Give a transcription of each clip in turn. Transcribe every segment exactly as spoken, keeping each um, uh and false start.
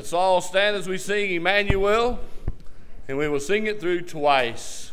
Let's all stand as we sing Emmanuel, and we will sing it through twice.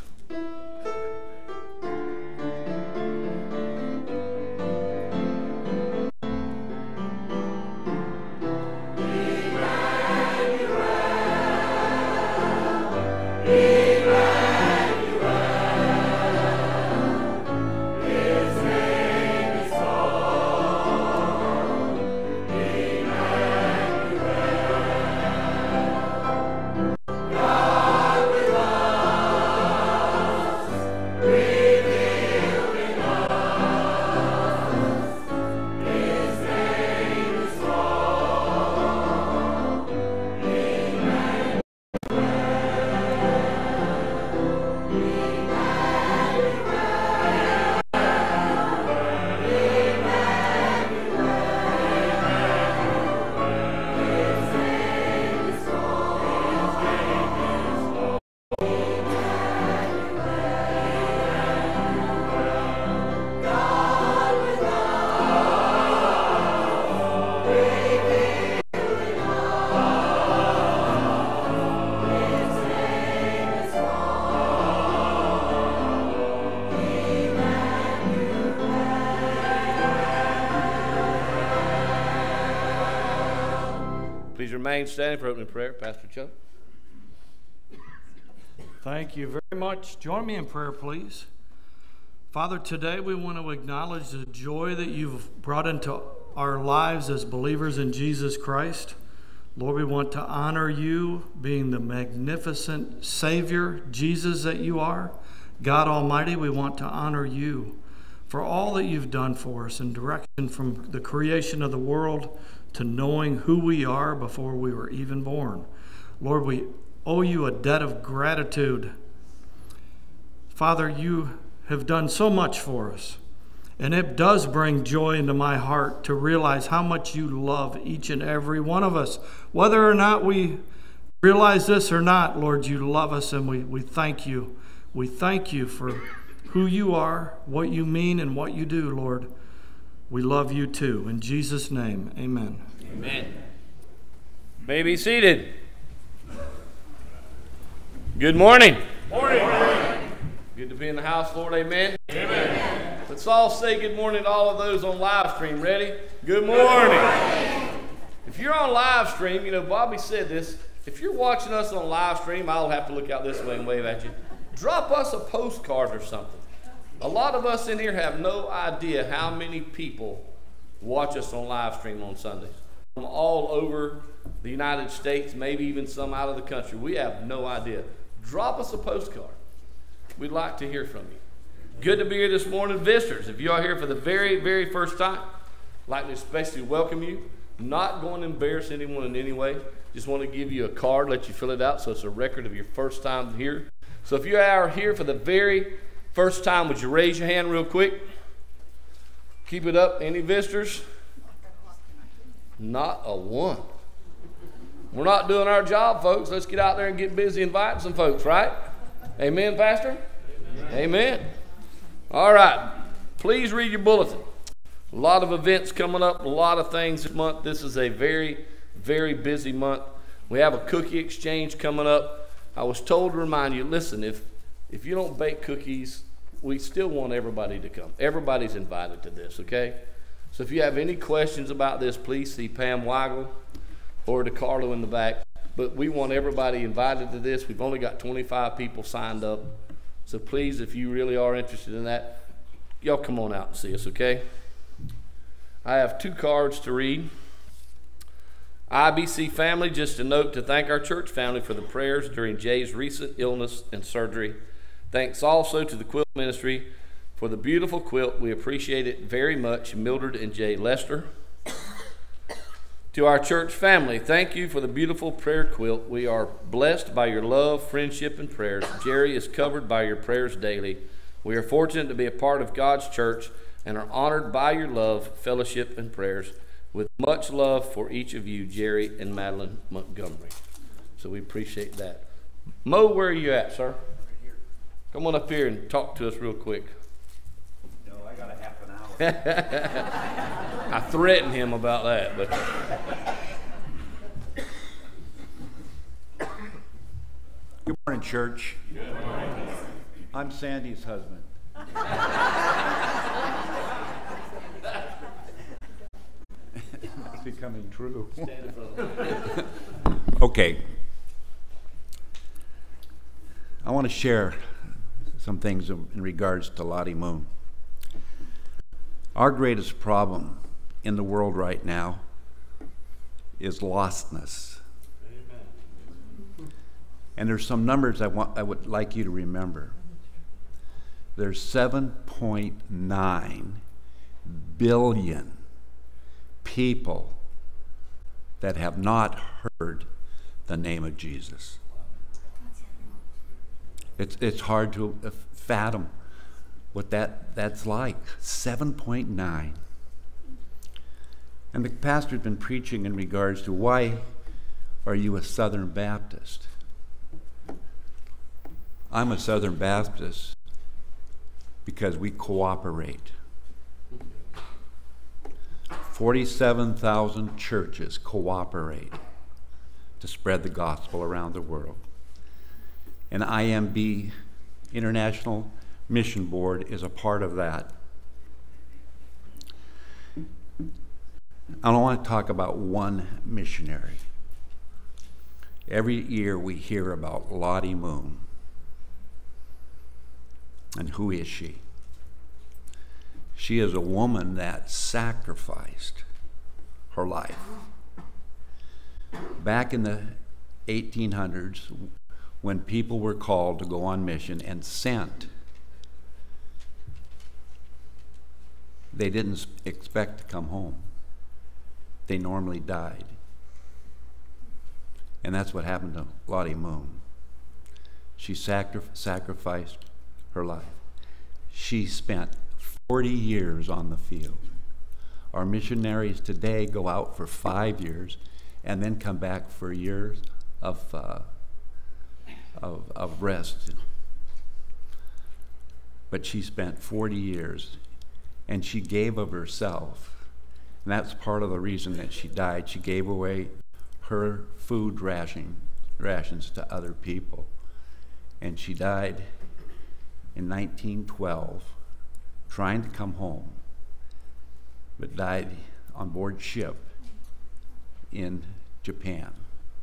Remain standing for opening prayer. Pastor Chuck. Thank you very much. Join me in prayer, please. Father, today we want to acknowledge the joy that you've brought into our lives as believers in Jesus Christ. Lord, we want to honor you being the magnificent Savior, Jesus, that you are. God Almighty, we want to honor you for all that you've done for us in direction from the creation of the world to knowing who we are before we were even born. Lord, we owe you a debt of gratitude. Father, you have done so much for us, and it does bring joy into my heart to realize how much you love each and every one of us. Whether or not we realize this or not, Lord, you love us, and we, we thank you. We thank you for who you are, what you mean, and what you do, Lord. We love you too. In Jesus' name, amen. Amen. May be seated. Good morning. Morning. Morning. Good to be in the house, Lord. Amen. Amen. Let's all say good morning to all of those on live stream. Ready? Good morning. Good morning. If you're on live stream, you know, Bobby said this. If you're watching us on live stream, I'll have to look out this way and wave at you. Drop us a postcard or something. A lot of us in here have no idea how many people watch us on live stream on Sundays. From all over the United States, maybe even some out of the country. We have no idea. Drop us a postcard. We'd like to hear from you. Good to be here this morning. Visitors, if you are here for the very, very first time, I'd like to especially welcome you. Not going to embarrass anyone in any way. Just want to give you a card, let you fill it out so it's a record of your first time here. So if you are here for the very first time, would you raise your hand real quick? Keep it up. Any visitors? Not a one. We're not doing our job, folks. Let's get out there and get busy inviting some folks, right? Amen, Pastor? Amen. Amen. All right. Please read your bulletin. A lot of events coming up, a lot of things this month. This is a very, very busy month. We have a cookie exchange coming up. I was told to remind you, listen, if If you don't bake cookies, we still want everybody to come. Everybody's invited to this, okay? So if you have any questions about this, please see Pam Weigel or DeCarlo in the back. But we want everybody invited to this. We've only got twenty-five people signed up. So please, if you really are interested in that, y'all come on out and see us, okay? I have two cards to read. I B C family, just a note to thank our church family for the prayers during Jay's recent illness and surgery. Thanks also to the quilt ministry for the beautiful quilt. We appreciate it very much. Mildred and Jay Lester. To our church family, thank you for the beautiful prayer quilt. We are blessed by your love, friendship, and prayers. Jerry is covered by your prayers daily. We are fortunate to be a part of God's church and are honored by your love, fellowship, and prayers. With much love for each of you, Jerry and Madeline Montgomery. So we appreciate that. Mo, where are you at, sir? Come on up here and talk to us real quick. No, I got a half an hour. I threatened him about that, but Morning, church. Good morning. I'm Sandy's husband. It's becoming true. Okay. I want to share some things in regards to Lottie Moon. Our greatest problem in the world right now is lostness. Amen. And there's some numbers I want I would like you to remember. There's seven point nine billion people that have not heard the name of Jesus. It's it's hard to fathom what that that's like. seven point nine. And the pastor's been preaching in regards to why are you a Southern Baptist? I'm a Southern Baptist because we cooperate. forty-seven thousand churches cooperate to spread the gospel around the world. And I M B, International Mission Board, is a part of that. I don't want to talk about one missionary. Every year we hear about Lottie Moon. And who is she? She is a woman that sacrificed her life. Back in the eighteen hundreds, when people were called to go on mission and sent, they didn't expect to come home. They normally died. And that's what happened to Lottie Moon. She sacri- sacrificed her life. She spent forty years on the field. Our missionaries today go out for five years and then come back for years of, uh, of, of rest. But she spent forty years, and she gave of herself. And that's part of the reason that she died. She gave away her food ration, rations to other people. And she died in nineteen twelve, trying to come home, but died on board ship in Japan.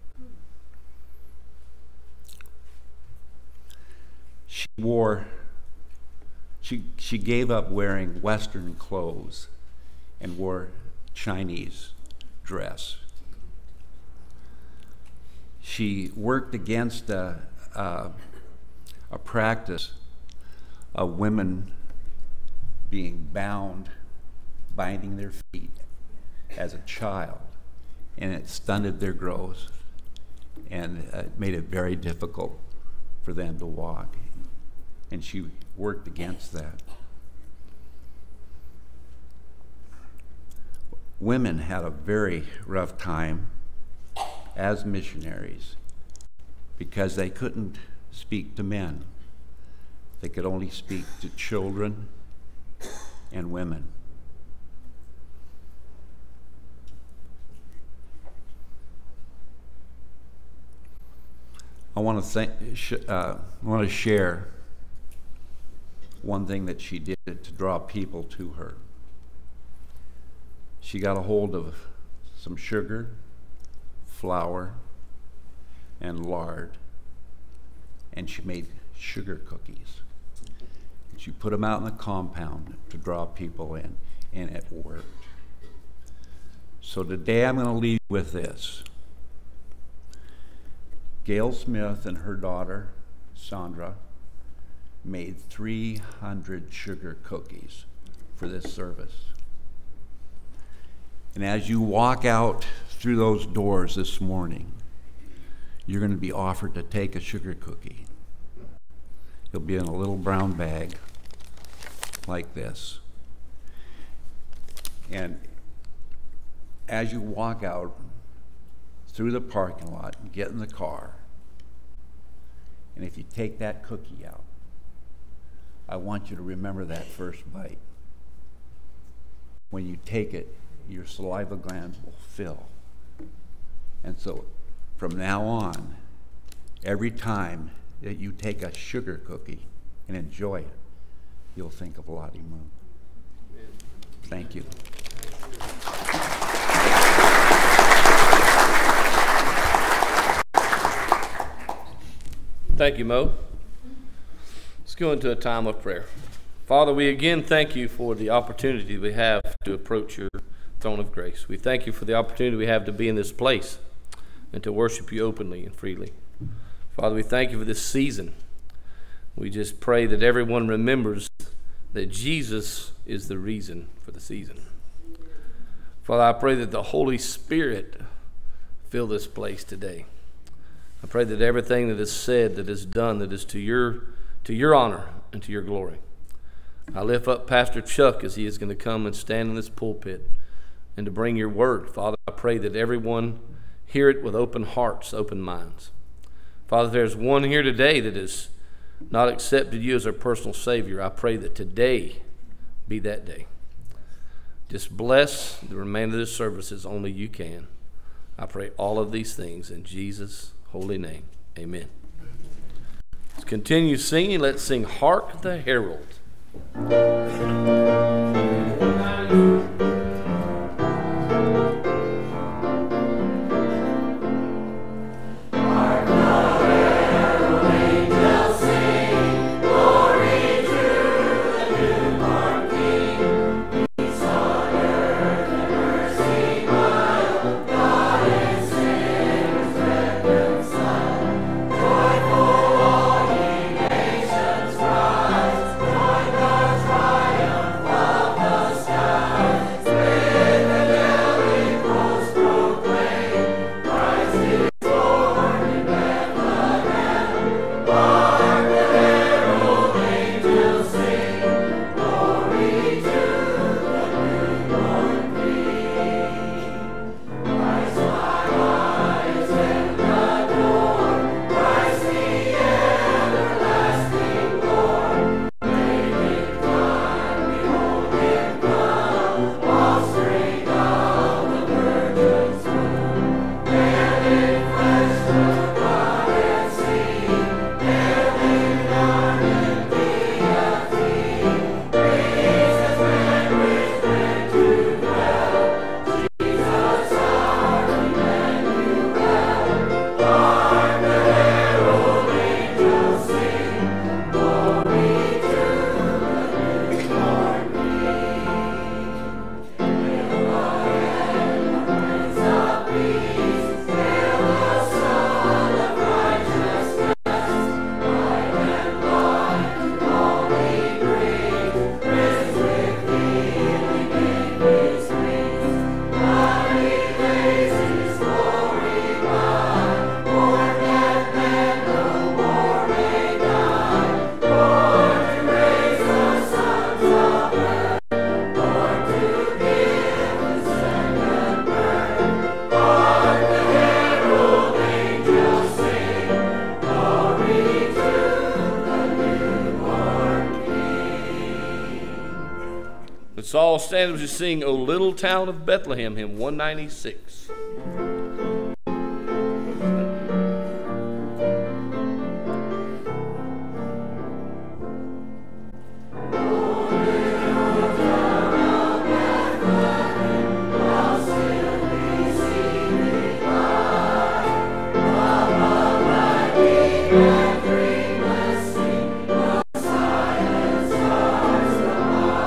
She wore, she, she gave up wearing Western clothes and wore Chinese dress. She worked against a, a, a practice of women being bound, binding their feet as a child, and it stunted their growth and uh, made it very difficult for them to walk. And she worked against that. Women had a very rough time as missionaries because they couldn't speak to men. They could only speak to children and women. I want to thank, uh, I want to share one thing that she did to draw people to her. She got a hold of some sugar, flour, and lard, and she made sugar cookies. She put them out in the compound to draw people in, and it worked. So today I'm going to leave you with this. Gail Smith and her daughter, Sandra, made three hundred sugar cookies for this service. And as you walk out through those doors this morning, you're going to be offered to take a sugar cookie. It'll be in a little brown bag like this. And as you walk out through the parking lot and get in the car, and if you take that cookie out, I want you to remember that first bite. When you take it, your saliva glands will fill. And so from now on, every time that you take a sugar cookie and enjoy it, you'll think of Lottie Moon. Thank you. Thank you, Mo. Let's go into a time of prayer. Father, we again thank you for the opportunity we have to approach your throne of grace. We thank you for the opportunity we have to be in this place and to worship you openly and freely. Father, we thank you for this season. We just pray that everyone remembers that Jesus is the reason for the season. Father, I pray that the Holy Spirit fill this place today. I pray that everything that is said, that is done, that is to your, to your honor and to your glory. I lift up Pastor Chuck as he is going to come and stand in this pulpit and to bring your word. Father, I pray that everyone hear it with open hearts, open minds. Father, if there's one here today that has not accepted you as our personal Savior, I pray that today be that day. Just bless the remainder of this service as only you can. I pray all of these things in Jesus' holy name. Amen. Let's continue singing. Let's sing Hark the Herald. Let's all stand as we sing O Little Town of Bethlehem, hymn one ninety-six.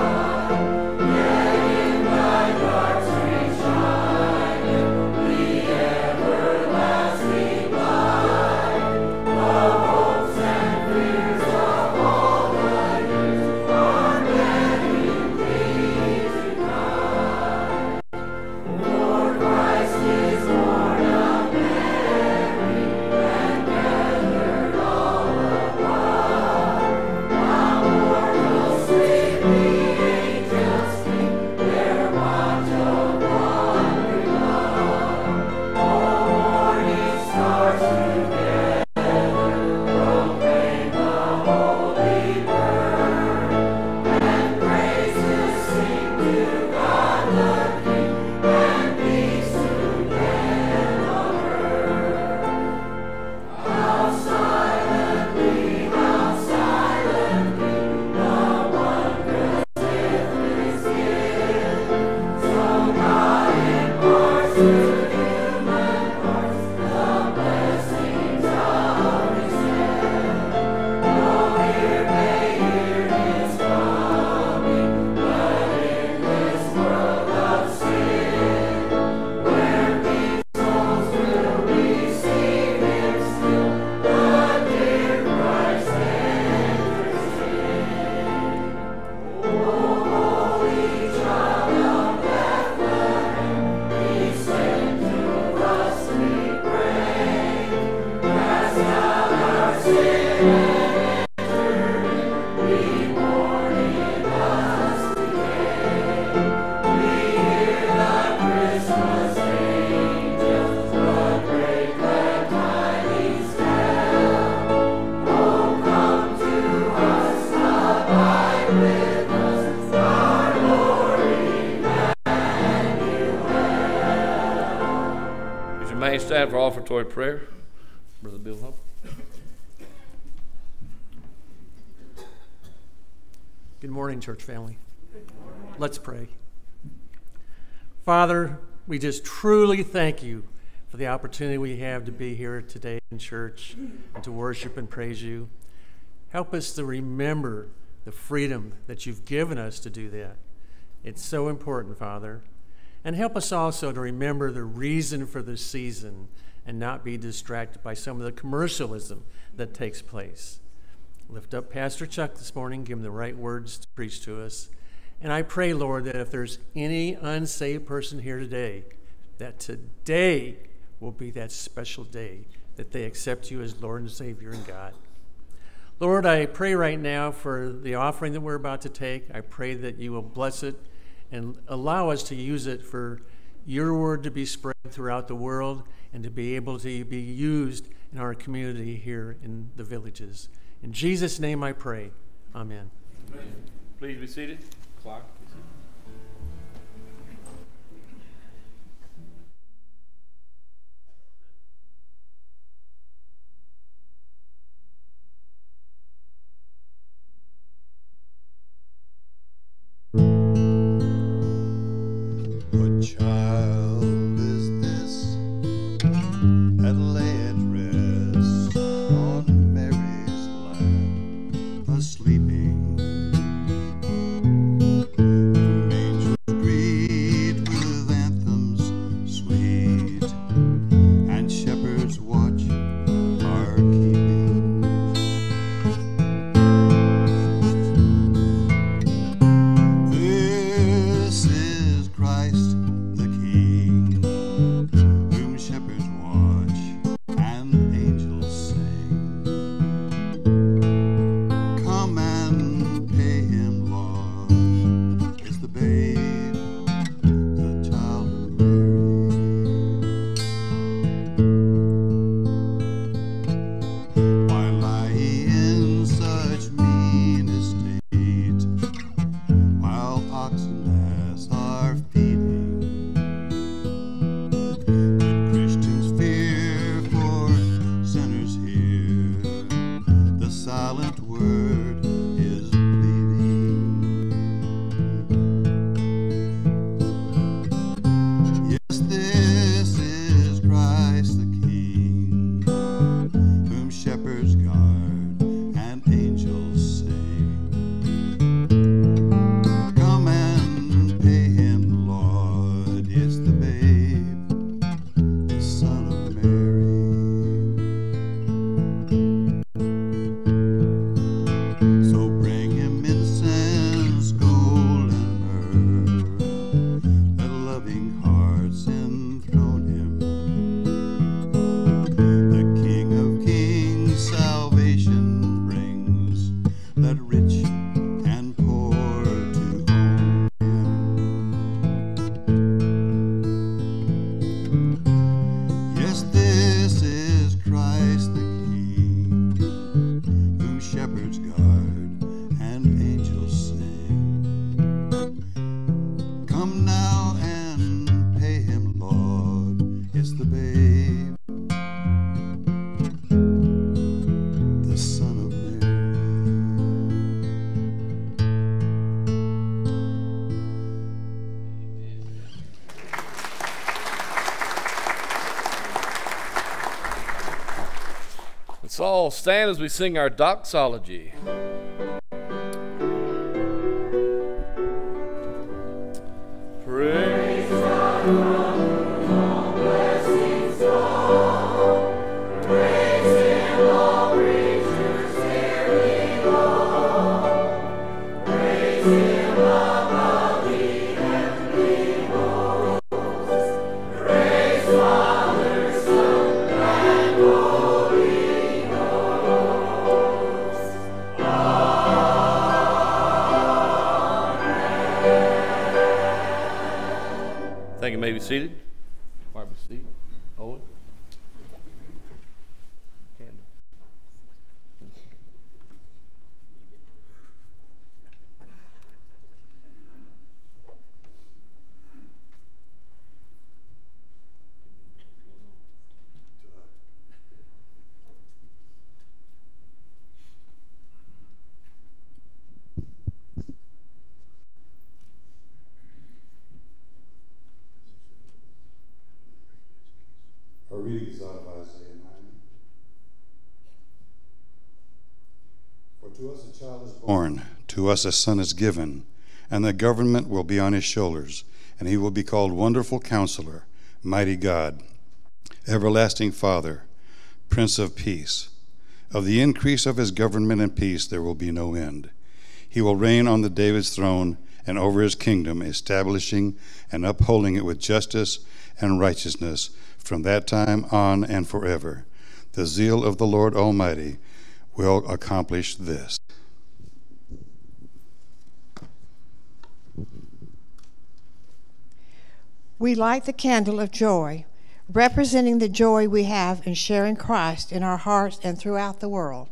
Yeah. remain stand for offertory prayer. Brother Bill Hump. Good morning, church family. Let's pray. Father, we just truly thank you for the opportunity we have to be here today in church and to worship and praise you. Help us to remember the freedom that you've given us to do that. It's so important, Father. And help us also to remember the reason for the season and not be distracted by some of the commercialism that takes place. Lift up Pastor Chuck this morning, give him the right words to preach to us. And I pray, Lord, that if there's any unsaved person here today, that today will be that special day that they accept you as Lord and Savior and God. Lord, I pray right now for the offering that we're about to take. I pray that you will bless it and allow us to use it for your word to be spread throughout the world and to be able to be used in our community here in the villages. In Jesus' name I pray. Amen. Amen. Please be seated. Clark. What child is this that lay at rest on Mary's lap, a-sleeping? Whom angels greet with anthems sweet, and shepherds watch are keeping. This is Christ the King, whom shepherds watch and angels sing. Come and pay him laud. It's the babe, the child of Mary. Why lie ye in such mean estate, while ox and ass are feeding? Good Christians fear, for sinners hear the silent word is bleeding. Yes, this is Christ the King, whom shepherds guard and angels sing. Come and pay him laud. It's the babe, the Son of Mary. So bring him incense, gold, and myrrh. Let loving hearts enthrone him. The King of Kings salvation brings. Let rich and poor to own him. Yes, this is Christ the King, whom shepherds guard and angels sing. Come now and pay him laud. It's the babe, the Son of Mary. Let's all stand as we sing our doxology. Praise Thank you. May be seated. Barbara, seat. Owen. Candle. reading is out of Isaiah nine. For to us a child is born, to us a son is given, and the government will be on his shoulders, and he will be called Wonderful Counselor, Mighty God, Everlasting Father, Prince of Peace. Of the increase of his government and peace there will be no end. He will reign on the David's throne and over his kingdom, establishing and upholding it with justice and righteousness from that time on and forever. The zeal of the Lord Almighty will accomplish this. We light the candle of joy, representing the joy we have in sharing Christ in our hearts and throughout the world.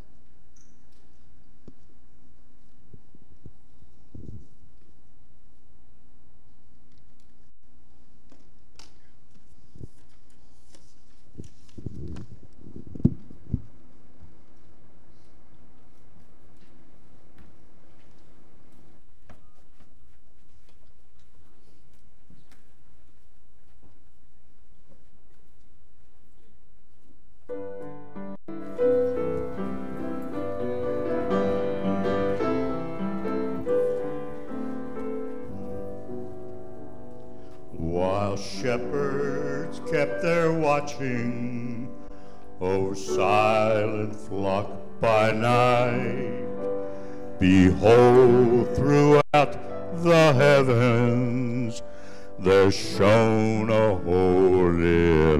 While shepherds kept their watching over silent flock by night, behold, throughout the heavens there shone a holy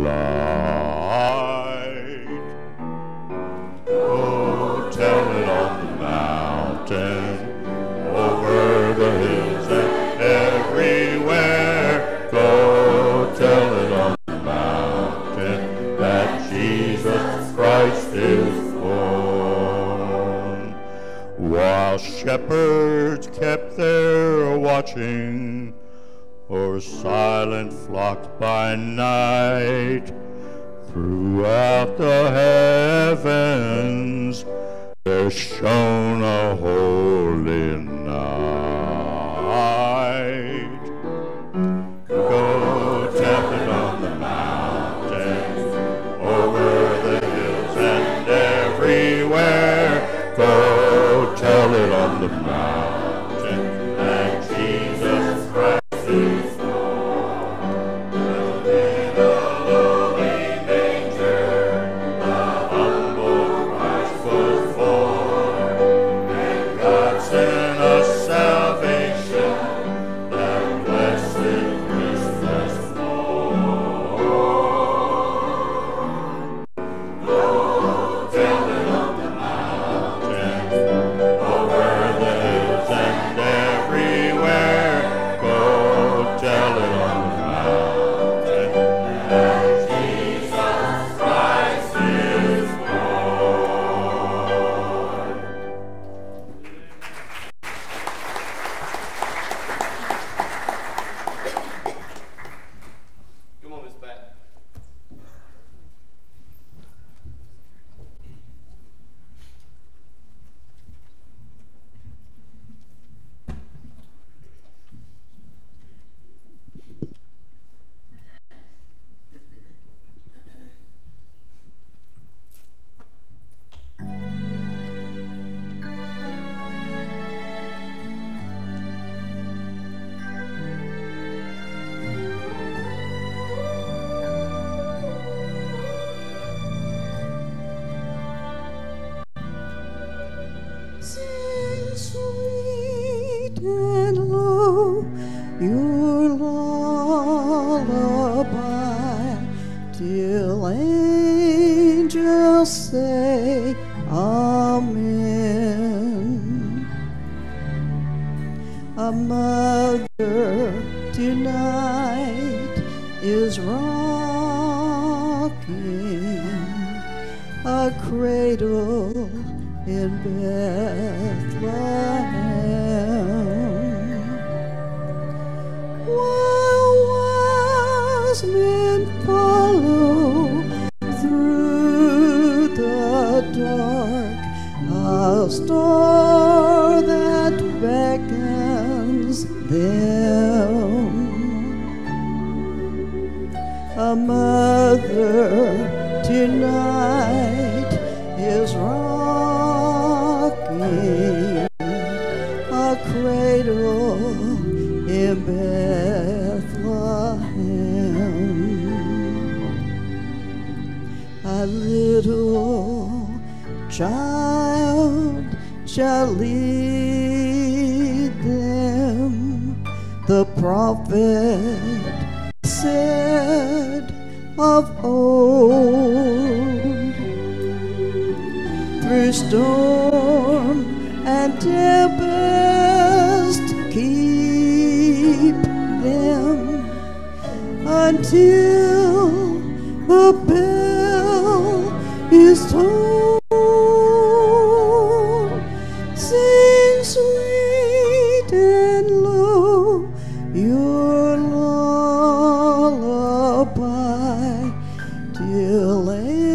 light. Oh, tell it on the mountain, over the hills and everywhere. Go tell it on the mountain that Jesus Christ is born. While shepherds kept their watching o'er silent flocks by night, throughout the heavens there shone a holy night. Go tell it on the mountain, over the hills and everywhere. Go tell it on the mountain that Jesus Christ is born. In a lowly manger, the humble Christ was born, and God sent us salvation, that blessed Christmas morn. Go tell it on the mountain, over the hills and everywhere. Go tell it on the mountain that Jesus Christ is born. Come on, Miss Pat. Sing sweet and low your lullaby, till angels say Amen. A mother tonight is rocking a cradle in Bethlehem, while wise men follow through the dark, a star that beckons them. A mother tonight is rocking a cradle in Bethlehem. A little child shall lead them, the prophet said of old. Through storm and tempest keep them until the bell is tolled. Sing sweet and low your lullaby till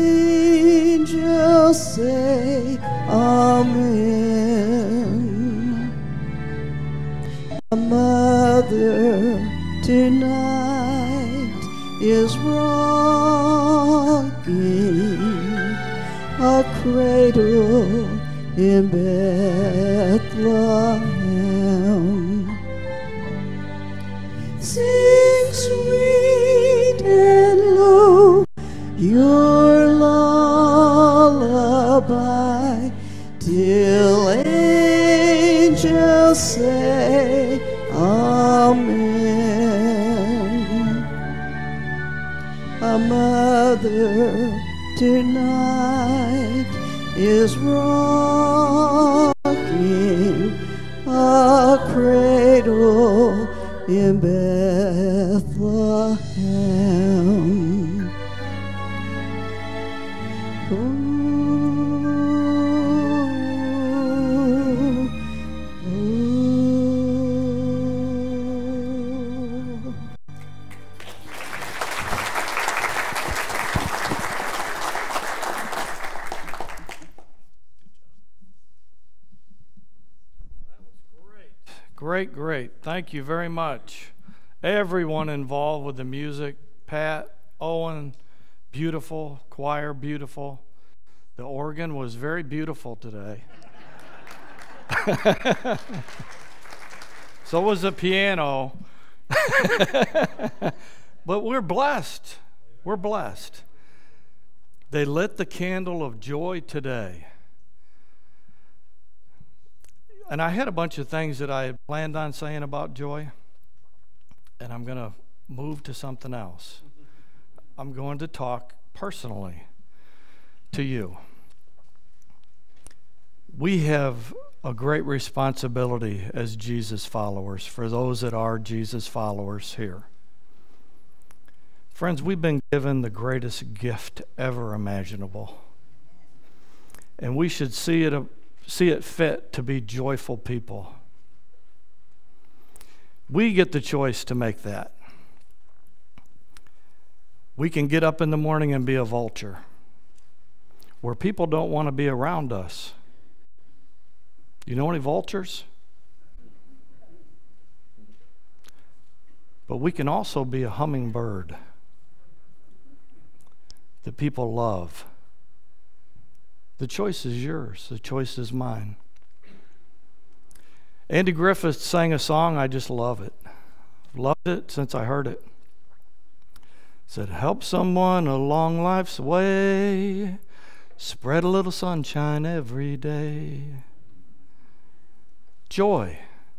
angels say amen. A mother tonight is rocking a cradle in Bethlehem. Sing sweet and low your lullaby till angels say amen. A mother tonight is rocking a cradle in Bethlehem. Ooh, ooh. Great, great. Thank you very much. Everyone involved with the music, Pat, Owen, beautiful, choir, beautiful. The organ was very beautiful today. So was the piano. But we're blessed. We're blessed. They lit the candle of joy today. And I had a bunch of things that I had planned on saying about joy, and I'm going to move to something else. I'm going to talk personally to you. We have a great responsibility as Jesus followers, for those that are Jesus followers here. Friends, we've been given the greatest gift ever imaginable, and we should see it a see it fit to be joyful people. We get the choice to make that. We can get up in the morning and be a vulture, where people don't want to be around us. You know any vultures? But we can also be a hummingbird that people love. The choice is yours. The choice is mine. Andy Griffith sang a song. I just love it. Loved it since I heard it. It said, help someone along life's way. Spread a little sunshine every day. Joy.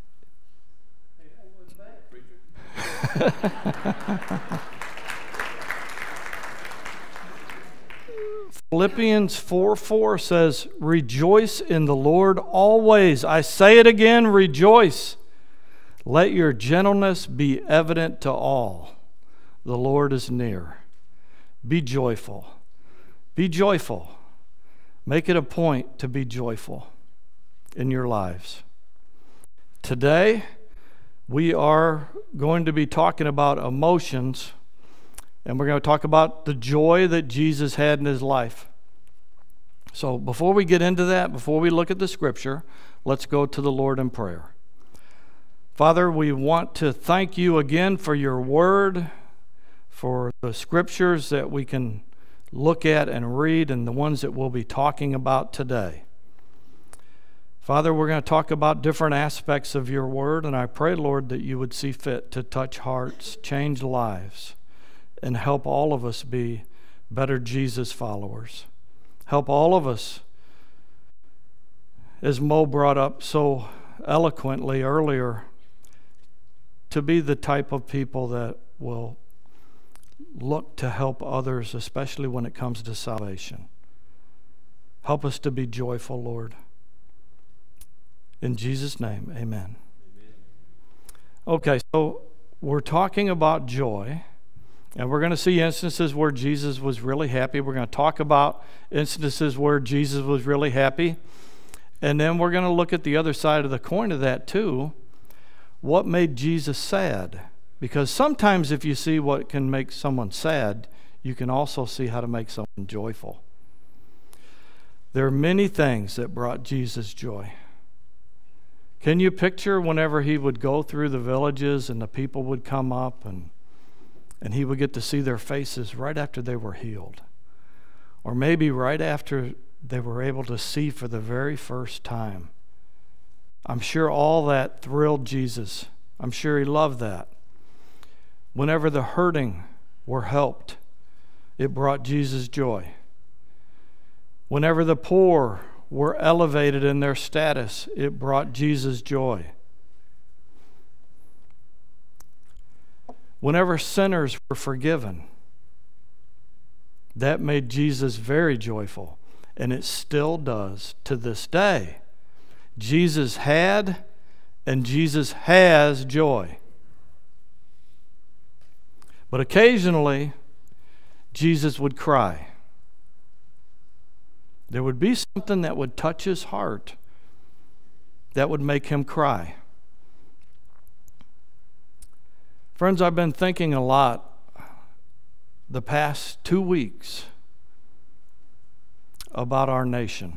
Philippians four four says, rejoice in the Lord always. I say it again, rejoice. Let your gentleness be evident to all. The Lord is near. Be joyful. Be joyful. Make it a point to be joyful in your lives. Today, we are going to be talking about emotions. And we're going to talk about the joy that Jesus had in his life. So before we get into that, before we look at the scripture, let's go to the Lord in prayer. Father, we want to thank you again for your word. for the scriptures that we can look at and read and the ones that we'll be talking about today. Father, we're going to talk about different aspects of your word, and I pray, Lord, that you would see fit to touch hearts, change lives, and help all of us be better Jesus followers. Help all of us, as Mo brought up so eloquently earlier, to be the type of people that will look to help others, especially when it comes to salvation. Help us to be joyful, Lord. In Jesus' name, amen. Okay, so we're talking about joy, and we're going to see instances where Jesus was really happy. We're going to talk about instances where Jesus was really happy, and then we're going to look at the other side of the coin of that too. What made Jesus sad? Because sometimes if you see what can make someone sad, you can also see how to make someone joyful. There are many things that brought Jesus joy. Can you picture whenever he would go through the villages and the people would come up and, and he would get to see their faces right after they were healed? Or maybe right after they were able to see for the very first time. I'm sure all that thrilled Jesus. I'm sure he loved that. Whenever the hurting were helped, it brought Jesus joy. Whenever the poor were elevated in their status, it brought Jesus joy. Whenever sinners were forgiven, that made Jesus very joyful, and it still does to this day. Jesus had and Jesus has joy. But occasionally, Jesus would cry. There would be something that would touch his heart that would make him cry. Friends, I've been thinking a lot the past two weeks about our nation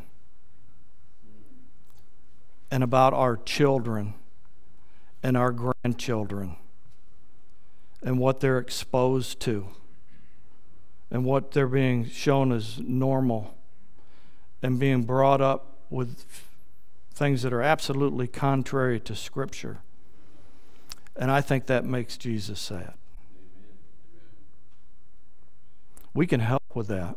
and about our children and our grandchildren and what they're exposed to and what they're being shown as normal and being brought up with things that are absolutely contrary to Scripture. And I think that makes Jesus sad. We can help with that.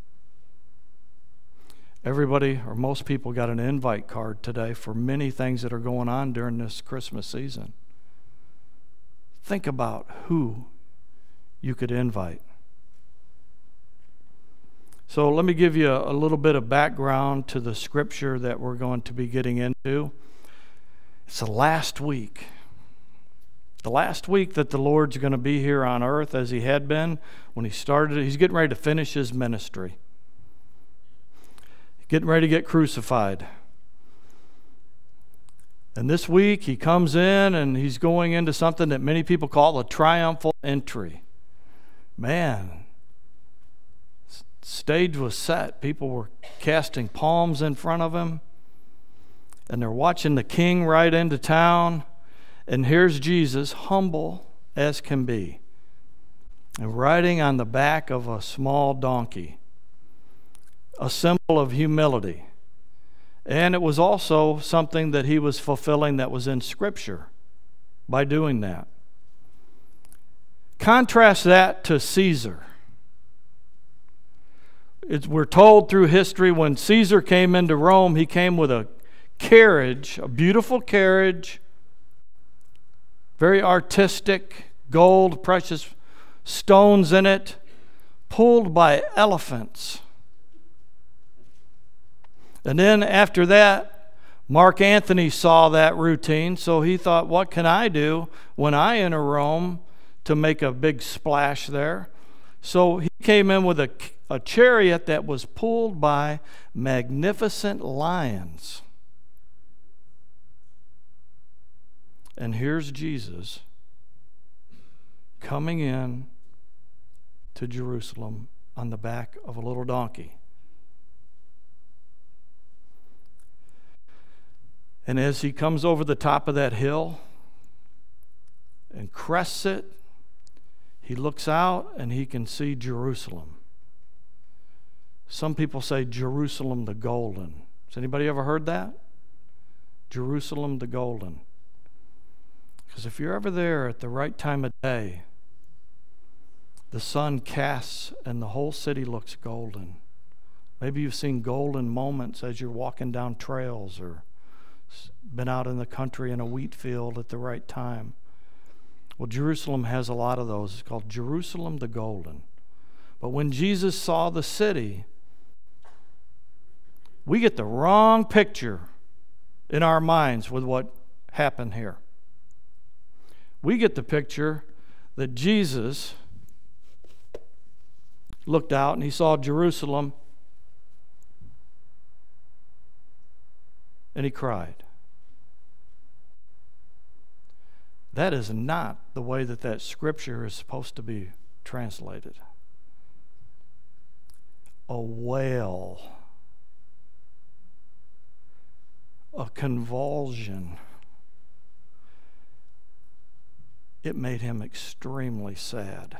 Everybody, or most people, got an invite card today for many things that are going on during this Christmas season. Think about who you could invite. So let me give you a, a little bit of background to the scripture that we're going to be getting into. It's the last week. The last week that the Lord's going to be here on earth as he had been when he started. He's getting ready to finish his ministry. Getting ready to get crucified. And this week he comes in and he's going into something that many people call a triumphal entry. Man, stage was set. People were casting palms in front of him. And they're watching the king ride into town. And here's Jesus, humble as can be, and riding on the back of a small donkey, a symbol of humility. And it was also something that he was fulfilling that was in Scripture by doing that. Contrast that to Caesar. It's, we're told through history when Caesar came into Rome, he came with a carriage, a beautiful carriage, very artistic, gold, precious stones in it, pulled by elephants. And then after that, Mark Antony saw that routine, so he thought, what can I do when I enter Rome to make a big splash there? So he came in with a, a chariot that was pulled by magnificent lions. And here's Jesus coming in to Jerusalem on the back of a little donkey. And as he comes over the top of that hill and crests it, he looks out and he can see Jerusalem. Some people say Jerusalem the Golden. Has anybody ever heard that? Jerusalem the Golden. Because if you're ever there at the right time of day, the sun casts and the whole city looks golden. Maybe you've seen golden moments as you're walking down trails or been out in the country in a wheat field at the right time. Well, Jerusalem has a lot of those. It's called Jerusalem the Golden. But when Jesus saw the city, we get the wrong picture in our minds with what happened here. We get the picture that Jesus looked out and he saw Jerusalem and he cried. That is not the way that that scripture is supposed to be translated. A wail, a convulsion. It made him extremely sad.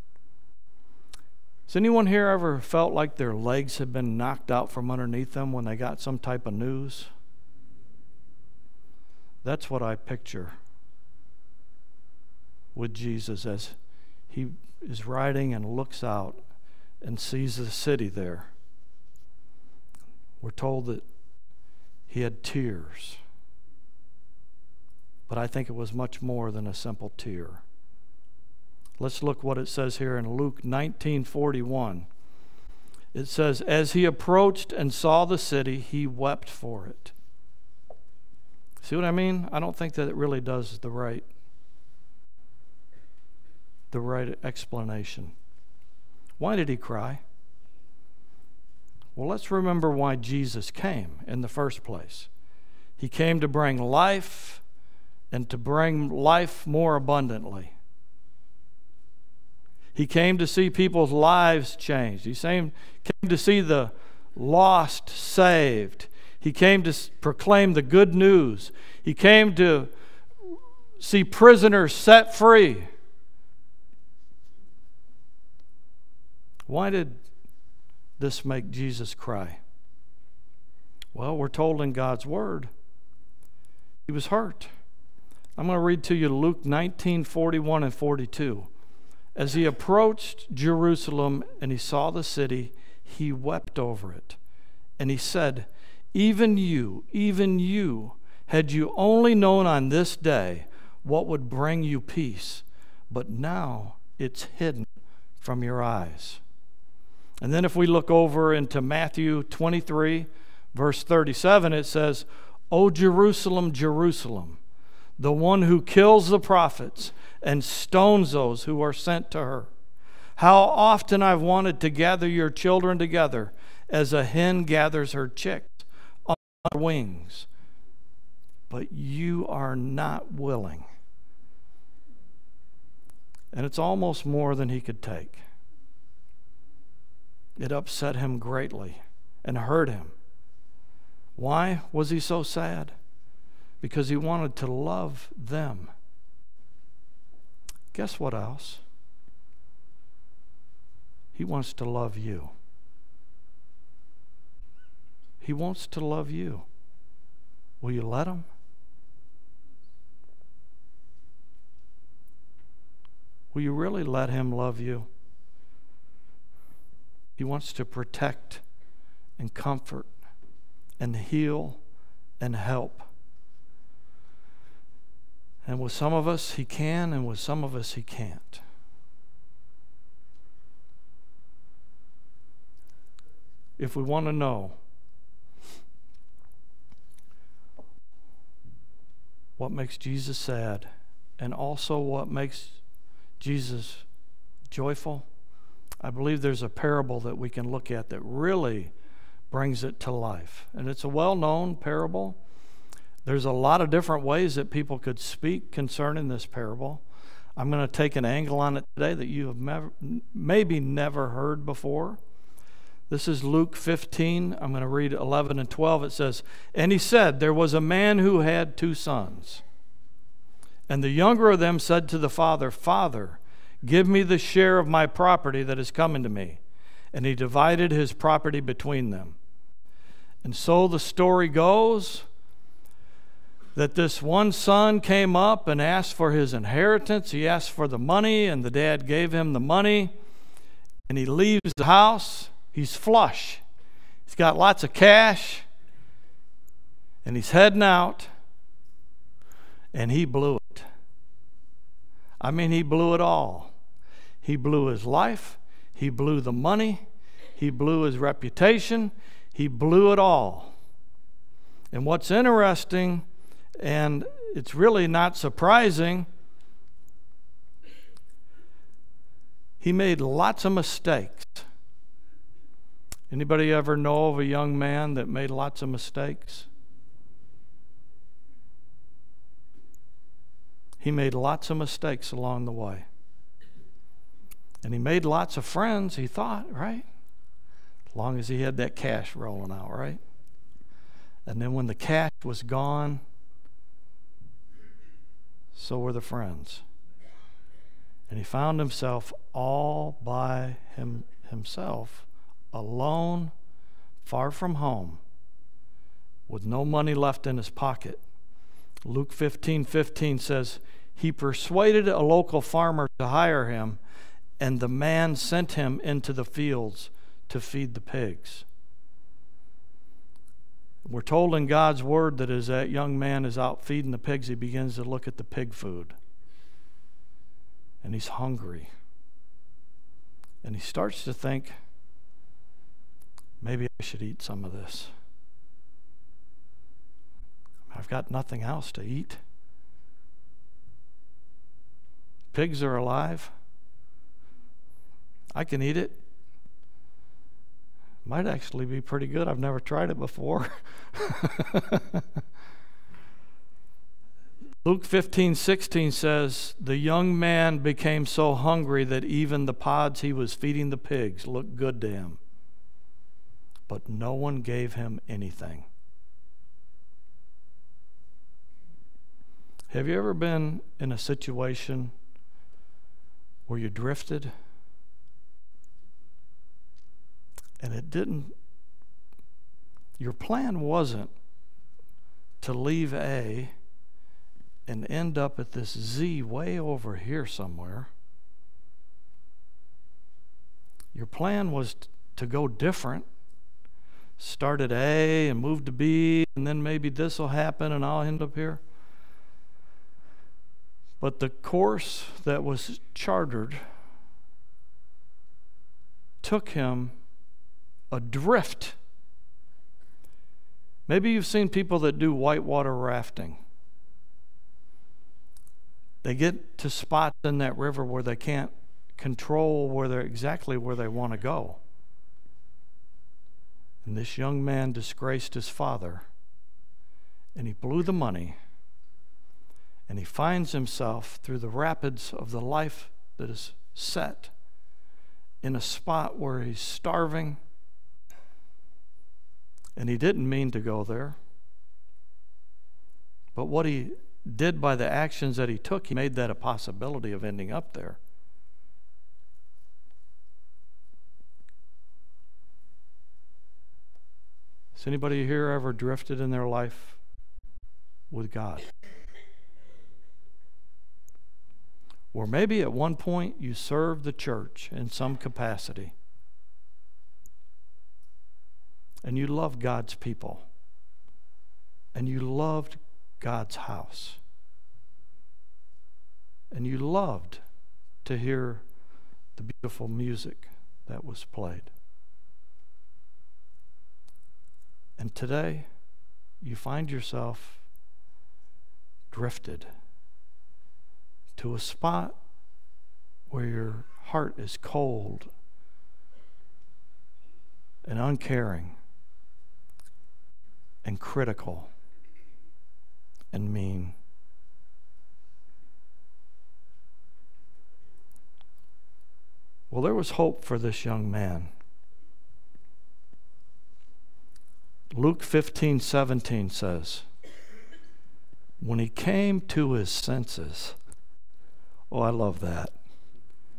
Has anyone here ever felt like their legs had been knocked out from underneath them when they got some type of news? That's what I picture with Jesus as he is riding and looks out and sees the city there. We're told that he had tears. But I think it was much more than a simple tear. Let's look what it says here in Luke nineteen forty-one. It says, as he approached and saw the city, he wept for it. See what I mean? I don't think that it really does the right, the right explanation. Why did he cry? Well, let's remember why Jesus came in the first place. He came to bring life and to bring life more abundantly. He came to see people's lives changed. He came to see the lost saved. He came to proclaim the good news. He came to see prisoners set free. Why did this make Jesus cry? Well, we're told in God's Word, he was hurt. I'm going to read to you Luke nineteen forty-one and forty-two. As he approached Jerusalem and he saw the city, he wept over it. And he said, even you, even you, had you only known on this day what would bring you peace, but now it's hidden from your eyes. And then if we look over into Matthew twenty-three, verse thirty-seven, it says, O Jerusalem, Jerusalem, the one who kills the prophets and stones those who are sent to her. How often I've wanted to gather your children together as a hen gathers her chicks on her wings, but you are not willing. And it's almost more than he could take. It upset him greatly and hurt him. Why was he so sad? Because he wanted to love them. Guess what else? He wants to love you. He wants to love you. Will you let him? Will you really let him love you? He wants to protect and comfort and heal and help. And with some of us, he can, and with some of us, he can't. If we want to know what makes Jesus sad and also what makes Jesus joyful, I believe there's a parable that we can look at that really brings it to life. And it's a well-known parable. There's a lot of different ways that people could speak concerning this parable. I'm going to take an angle on it today that you have never, maybe never heard before. This is Luke fifteen. I'm going to read eleven and twelve. It says, and he said, there was a man who had two sons. And the younger of them said to the father, Father, Give me the share of my property that is coming to me. And he divided his property between them. And so the story goes that this one son came up and asked for his inheritance. He asked for the money, and the dad gave him the money. And he leaves the house. He's flush. He's got lots of cash. And he's heading out. And he blew it. I mean, he blew it all. He blew his life. He blew the money. He blew his reputation. He blew it all. And what's interesting, and it's really not surprising, he made lots of mistakes. Anybody ever know of a young man that made lots of mistakes? He made lots of mistakes along the way. And he made lots of friends, he thought, right? As long as he had that cash rolling out, right? And then when the cash was gone, so were the friends. And he found himself all by him, himself, alone, far from home, with no money left in his pocket. Luke fifteen fifteen says, he persuaded a local farmer to hire him, and the man sent him into the fields to feed the pigs. We're told in God's word that as that young man is out feeding the pigs, he begins to look at the pig food. And he's hungry. And he starts to think, maybe I should eat some of this. I've got nothing else to eat. Pigs are alive. I can eat it. Might actually be pretty good. I've never tried it before. Luke fifteen sixteen says, the young man became so hungry that even the pods he was feeding the pigs looked good to him. But no one gave him anything. Have you ever been in a situation where you drifted and it didn't, your plan wasn't to leave A and end up at this Z way over here somewhere. Your plan was t- to go different. Start at A and move to B, and then maybe this will happen and I'll end up here. But the course that was chartered took him adrift. Maybe you've seen people that do whitewater rafting. They get to spots in that river where they can't control where they're exactly where they want to go. And this young man disgraced his father, and he blew the money. And he finds himself through the rapids of the life that is set in a spot where he's starving. And he didn't mean to go there. But what he did by the actions that he took, he made that a possibility of ending up there. Has anybody here ever drifted in their life with God? Or maybe at one point you served the church in some capacity. And you loved God's people. And you loved God's house. And you loved to hear the beautiful music that was played. And today, you find yourself drifted to a spot where your heart is cold and uncaring and critical and mean. Well, there was hope for this young man. Luke fifteen seventeen says, when he came to his senses, oh, I love that.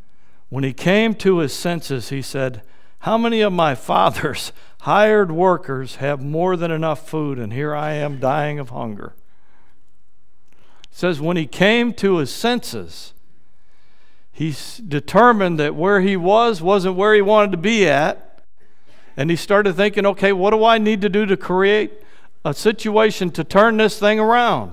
When he came to his senses, he said, how many of my father's hired workers have more than enough food, and here I am dying of hunger? It says when he came to his senses, he determined that where he was wasn't where he wanted to be at, and he started thinking, okay, what do I need to do to create a situation to turn this thing around?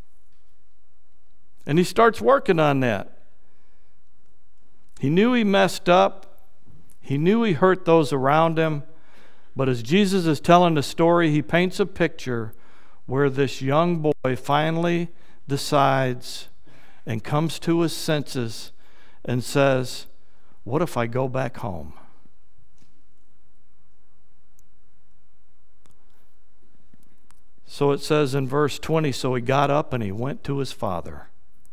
And he starts working on that. He knew he messed up. He knew he hurt those around him. But as Jesus is telling the story, he paints a picture where this young boy finally decides and comes to his senses and says, what if I go back home? So it says in verse twenty, so he got up and he went to his father.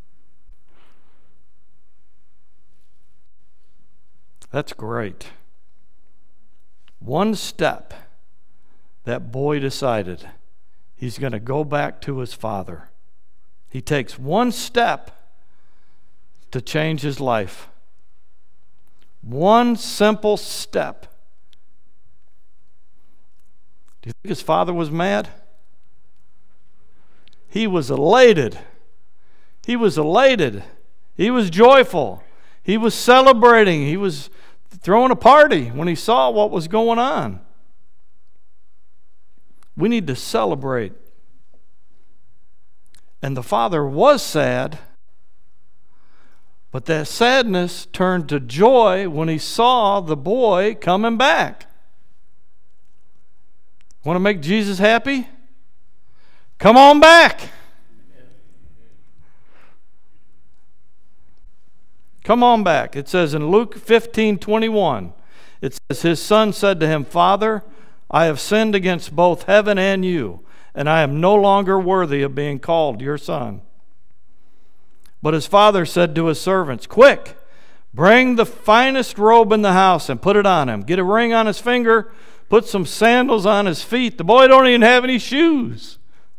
That's great. One step, that boy decided he's going to go back to his father. He takes one step to change his life. One simple step. Do you think his father was mad? He was elated. He was elated. He was joyful. He was celebrating. He was throwing a party when he saw what was going on. We need to celebrate. And the father was sad, but that sadness turned to joy when he saw the boy coming back. Want to make Jesus happy? Come on back. Come on back. It says in Luke fifteen twenty-one, it says, his son said to him, Father, I have sinned against both heaven and you, and I am no longer worthy of being called your son. But his father said to his servants, quick, bring the finest robe in the house and put it on him. Get a ring on his finger, put some sandals on his feet. The boy don't even have any shoes.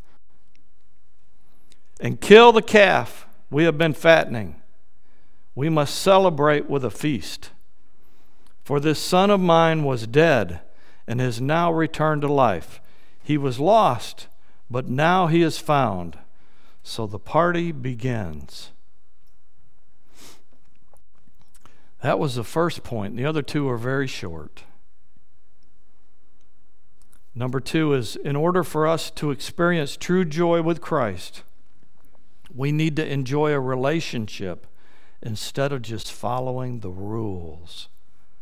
And kill the calf we have been fattening. We must celebrate with a feast. For this son of mine was dead and has now returned to life. He was lost, but now he is found. So the party begins. That was the first point. The other two are very short. Number two is, in order for us to experience true joy with Christ, we need to enjoy a relationship instead of just following the rules.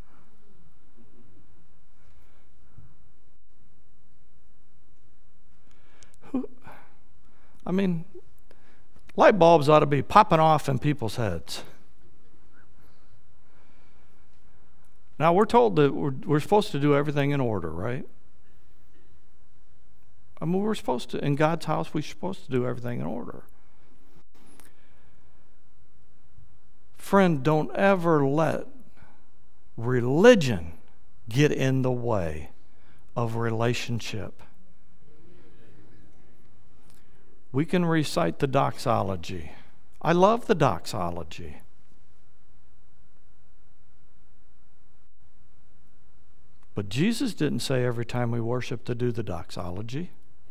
Who, I mean, light bulbs ought to be popping off in people's heads. Now, we're told that we're, we're supposed to do everything in order, right? I mean, we're supposed to, in God's house, we're supposed to do everything in order. Friend, don't ever let religion get in the way of relationship. We can recite the doxology. I love the doxology. But Jesus didn't say every time we worship to do the doxology.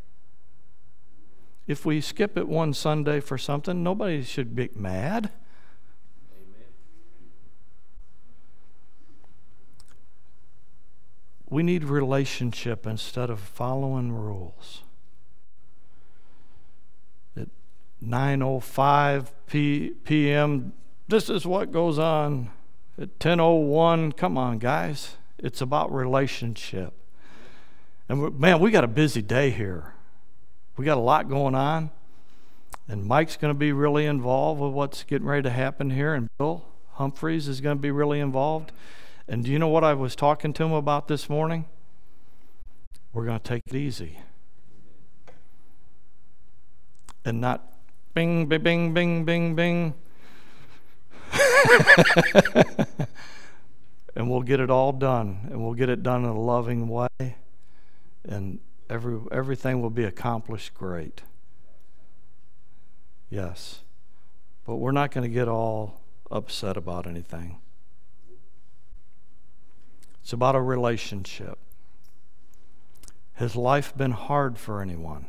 If we skip it one Sunday for something, nobody should be mad. We need relationship instead of following rules. At nine oh five p m, this is what goes on. At ten oh one, come on, guys. It's about relationship. And we're, man, we got a busy day here. We got a lot going on. And Mike's going to be really involved with what's getting ready to happen here. And Bill Humphreys is going to be really involved. And do you know what I was talking to him about this morning? We're going to take it easy. And not bing, bing, bing, bing, bing, bing. And we'll get it all done. And we'll get it done in a loving way. And every everything will be accomplished great. Yes. But we're not going to get all upset about anything. It's about a relationship. Has life been hard for anyone?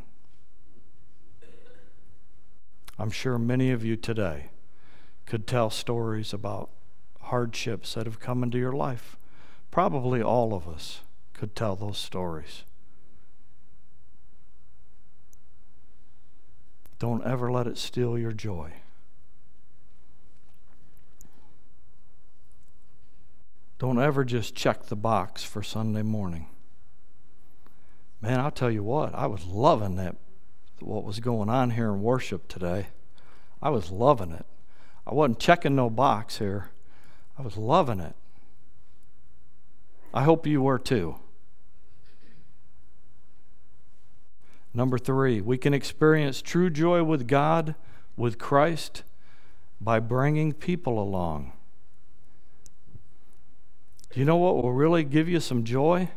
I'm sure many of you today could tell stories about hardships that have come into your life. Probably all of us could tell those stories. Don't ever let it steal your joy. Don't ever just check the box for Sunday morning. Man, I'll tell you what, I was loving that, what was going on here in worship today. I was loving it. I wasn't checking no box here. I was loving it. I hope you were too. Number three, we can experience true joy with God, with Christ, by bringing people along. Do you know what will really give you some joy?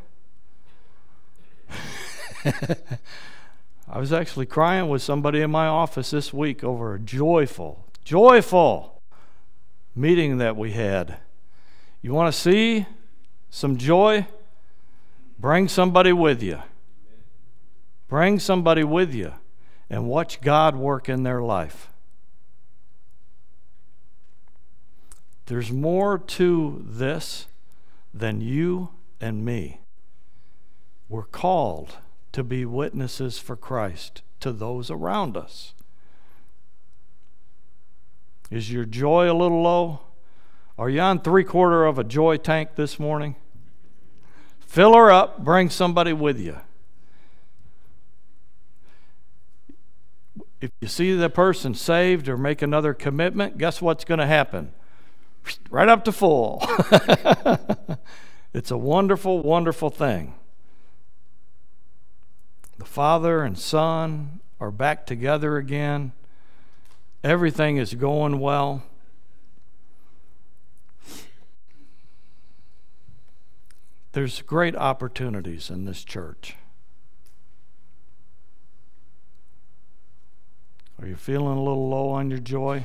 I was actually crying with somebody in my office this week over a joyful, joyful meeting that we had. You want to see some joy? Bring somebody with you. Bring somebody with you and watch God work in their life. There's more to this than you and me. We're called to be witnesses for Christ to those around us. Is your joy a little low? Are you on three-quarter of a joy tank this morning? Fill her up, bring somebody with you. If you see the person saved or make another commitment, guess what's going to happen? Right up to full. It's a wonderful, wonderful thing. The father and son are back together again. Everything is going well. There's great opportunities in this church. Are you feeling a little low on your joy?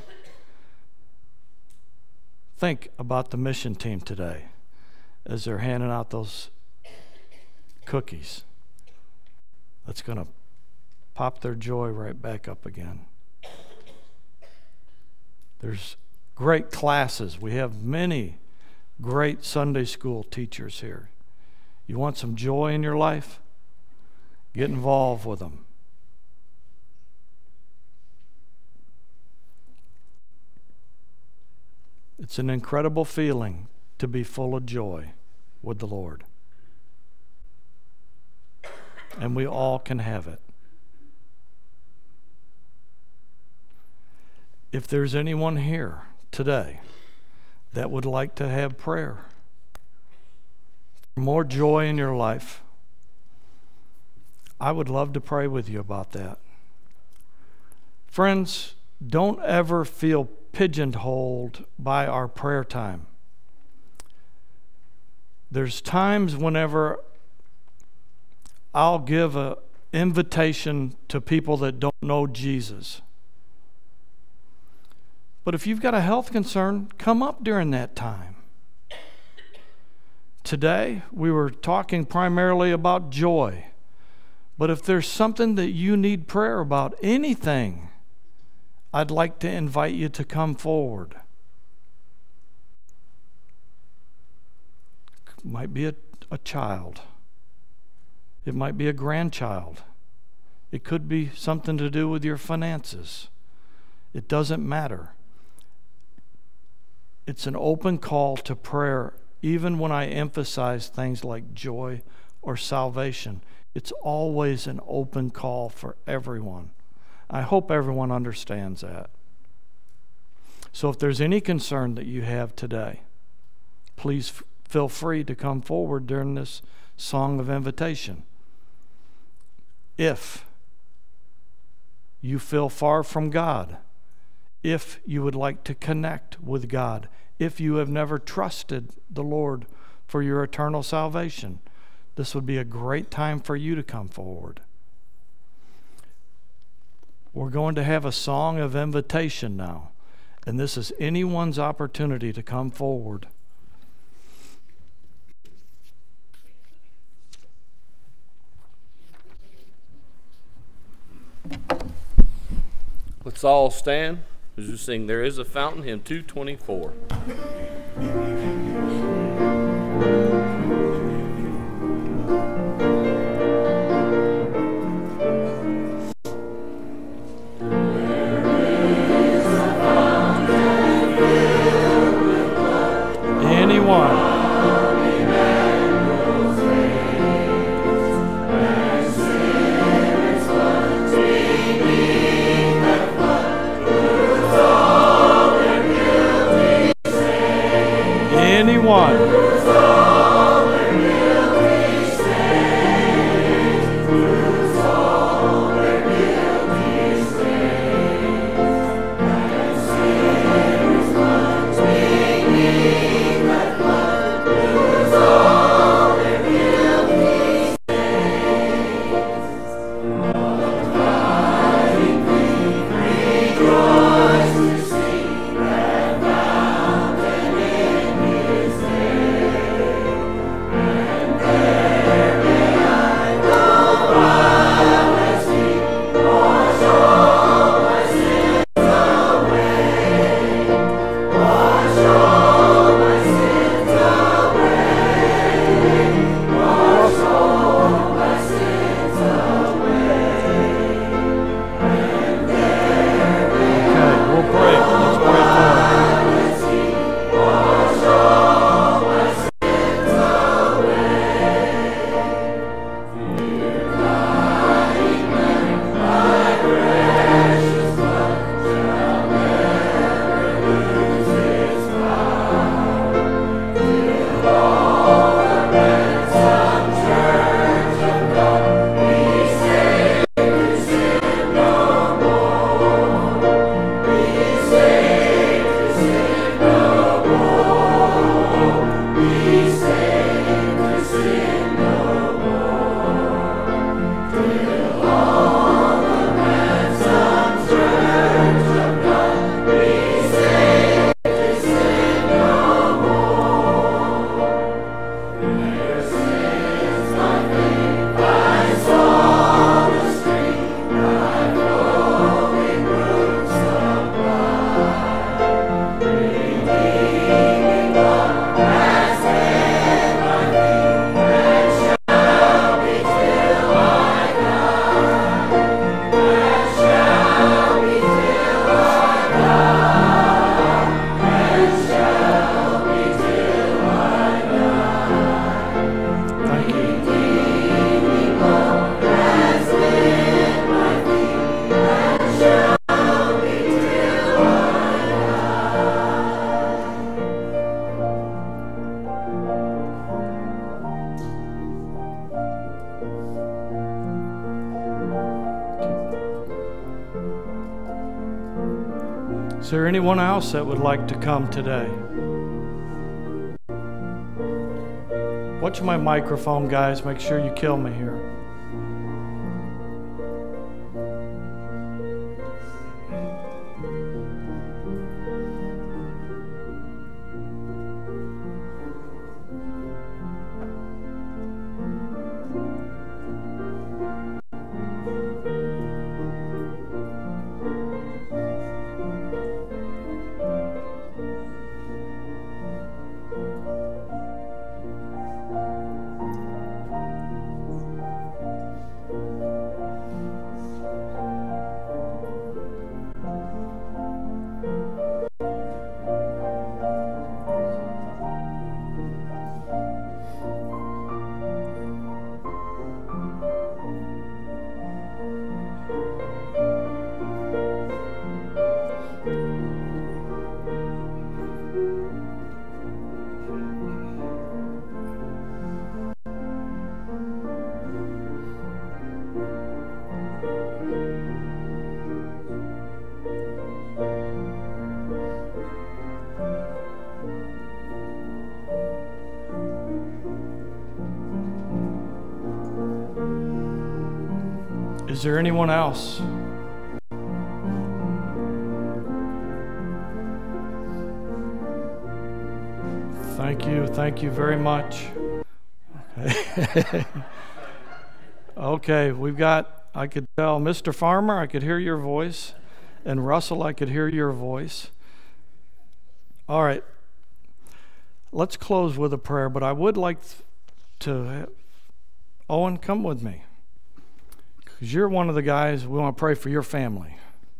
Think about the mission team today as they're handing out those cookies. That's going to pop their joy right back up again. There's great classes. We have many great Sunday school teachers here. You want some joy in your life? Get involved with them. It's an incredible feeling to be full of joy with the Lord. And we all can have it. If there's anyone here today that would like to have prayer, more joy in your life, I would love to pray with you about that. Friends, don't ever feel pigeonholed by our prayer time. There's times whenever I'll give an invitation to people that don't know Jesus. But if you've got a health concern, come up during that time. Today, we were talking primarily about joy. But if there's something that you need prayer about, anything, I'd like to invite you to come forward. It might be a, a child. It might be a grandchild. It could be something to do with your finances. It doesn't matter. It's an open call to prayer, even when I emphasize things like joy or salvation. It's always an open call for everyone. I hope everyone understands that. So if there's any concern that you have today, please f- feel free to come forward during this song of invitation. If you feel far from God, if you would like to connect with God, if you have never trusted the Lord for your eternal salvation, this would be a great time for you to come forward. We're going to have a song of invitation now, and this is anyone's opportunity to come forward. Let's all stand as we sing There Is a Fountain, hymn two twenty-four. Anyone? Anyone? Is there anyone else that would like to come today? Watch my microphone, guys. Make sure you kill me here. Is there anyone else? Thank you. Thank you very much. Okay. Okay, we've got, I could tell, Mister Farmer, I could hear your voice. And Russell, I could hear your voice. All right. Let's close with a prayer, but I would like to, Owen, come with me. Because you're one of the guys, we want to pray for your family.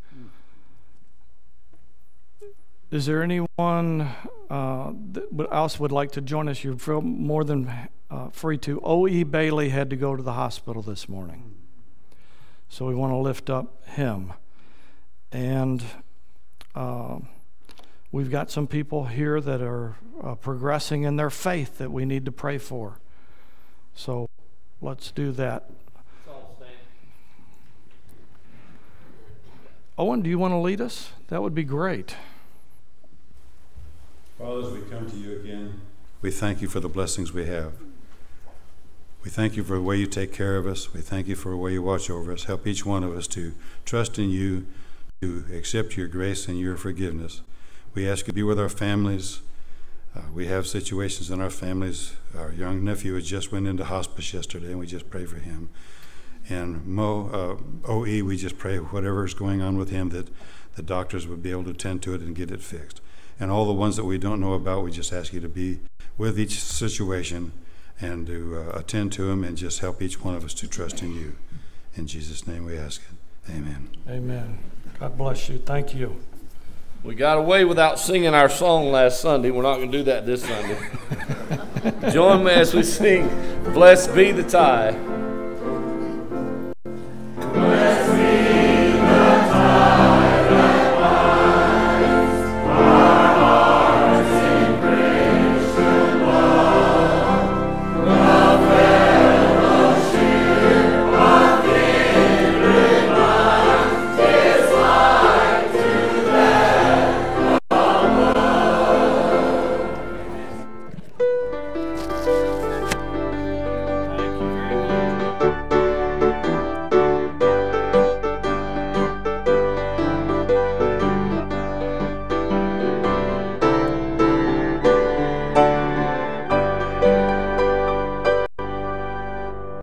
Is there anyone uh, that else would like to join us? You feel more than uh, free to. O E. Bailey had to go to the hospital this morning. So we want to lift up him. And uh, we've got some people here that are uh, progressing in their faith that we need to pray for. So let's do that. Owen, do you want to lead us? That would be great. Father, as we come to you again, we thank you for the blessings we have. We thank you for the way you take care of us. We thank you for the way you watch over us. Help each one of us to trust in you, to accept your grace and your forgiveness. We ask you to be with our families. Uh, we have situations in our families. Our young nephew has just went into hospice yesterday, and we just pray for him. And Mo, uh, O E, we just pray whatever is going on with him, that the doctors would be able to attend to it and get it fixed. And all the ones that we don't know about, we just ask you to be with each situation and to uh, attend to them and just help each one of us to trust in you. In Jesus' name we ask it. Amen. Amen. God bless you. Thank you. We got away without singing our song last Sunday. We're not going to do that this Sunday. Join me as we sing, Blessed Be the Tie.